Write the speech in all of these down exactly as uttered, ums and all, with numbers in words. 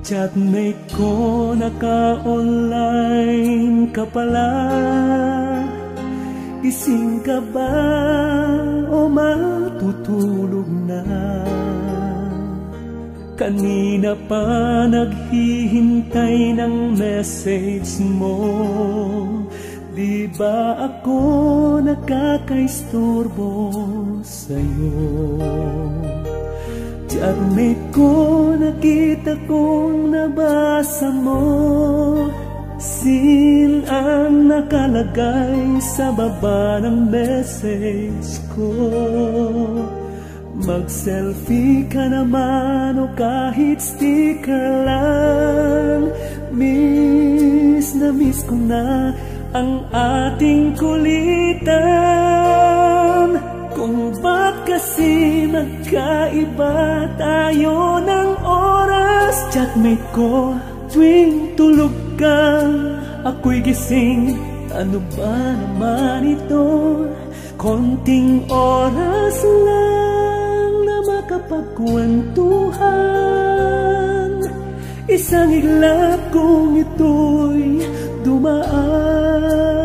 Chatmate ko naka-online ka pala. Gising ka ba o matutulog na? Kanina pa naghihintay ng message mo. Di ba ako nakakaistorbo sa'yo? Chatmate ko, nakita kong nabasa mo. Sin ang nakalagay sa baba ng message ko. Mag-selfie ka naman o kahit sticker lang. Miss na miss ko na ang ating kulitan. Kung ba't kasi magkaiba tayo ng oras? Chatmate ko, tuwing tulog ka, ako'y gising. Ano ba naman ito? Konting oras lang na makapagkwentuhan. Isang iglap kung ito'y dumaan.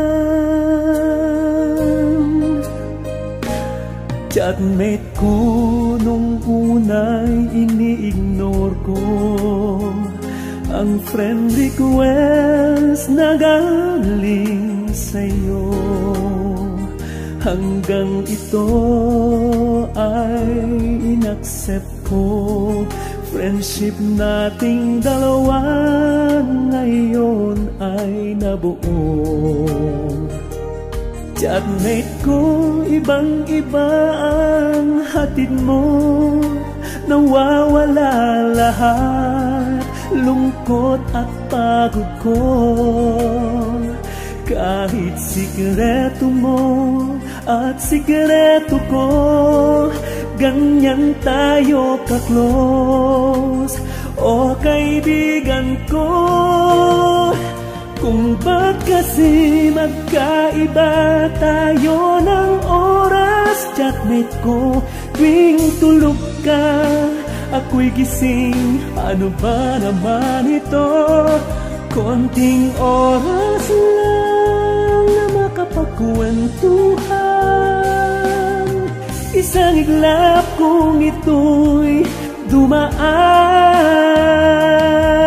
Chatmate ko, nung una'y ini-ignore ko ang friend request na galing sa'yo. Hanggang ito ay inaccept ko. Friendship nating dalawa ngayon ay nabuo. Chatmate ko, ibang-iba ang hatid mo. Nawawala lahat, lungkot at pagod ko. Kahit sikreto mo at sikreto ko, ganyan tayo ka-close, o kaibigan ko. Kung ba't kasi magkaiba tayo ng oras? Chatmate ko, tuwing tulog ka, ako'y gising. Ano ba naman ito? Konting oras lang na makapagkwentuhan. Isang iglap kung ito'y dumaan.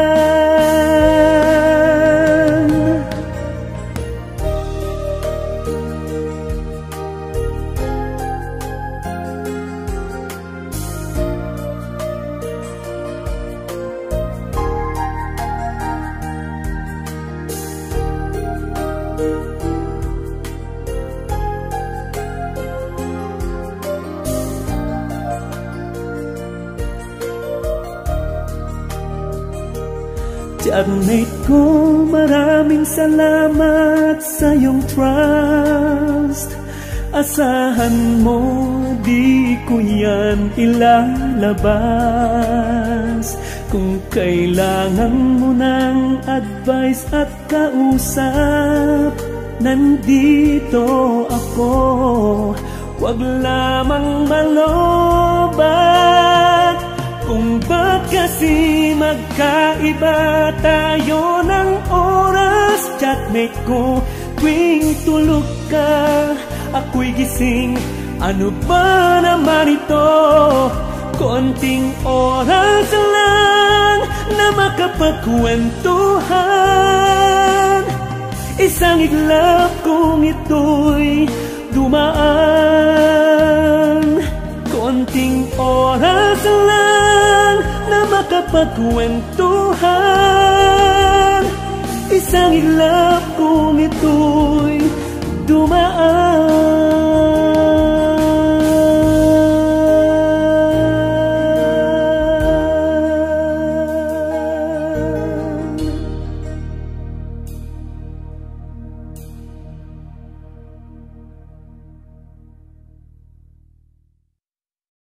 Chatmate ko, maraming salamat sa iyong trust. Asahan mo, di ko yan ilalabas. Kung kailangan mo ng advice at kausap, nandito ako. Huwag lamang malobat. Kung ba't kasi magkaiba tayo ng oras? Chatmate ko, tuwing tulog ka, ako'y gising. Ano ba naman ito? Konting oras lang na makapagkwentuhan. Isang iglap kung ito'y dumaan. Konting oras lang na makapagkwentuhan. Isang iglap kung ito'y dumaan.